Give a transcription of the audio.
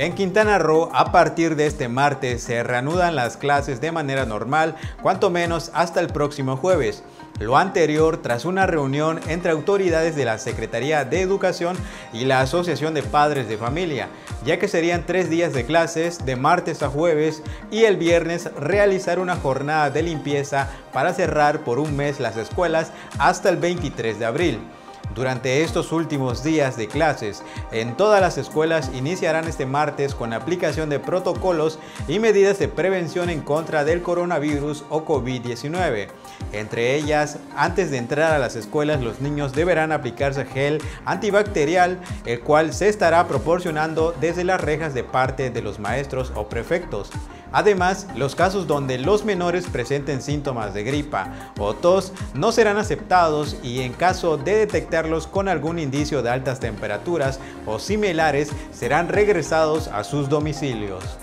En Quintana Roo, a partir de este martes, se reanudan las clases de manera normal, cuanto menos hasta el próximo jueves. Lo anterior tras una reunión entre autoridades de la Secretaría de Educación y la Asociación de Padres de Familia, ya que serían 3 días de clases de martes a jueves y el viernes realizar una jornada de limpieza para cerrar por un mes las escuelas hasta el 23 de abril. Durante estos últimos días de clases, en todas las escuelas iniciarán este martes con aplicación de protocolos y medidas de prevención en contra del coronavirus o COVID-19. Entre ellas, antes de entrar a las escuelas, los niños deberán aplicarse gel antibacterial, el cual se estará proporcionando desde las rejas de parte de los maestros o prefectos. Además, los casos donde los menores presenten síntomas de gripa o tos no serán aceptados y en caso de detectarlos con algún indicio de altas temperaturas o similares serán regresados a sus domicilios.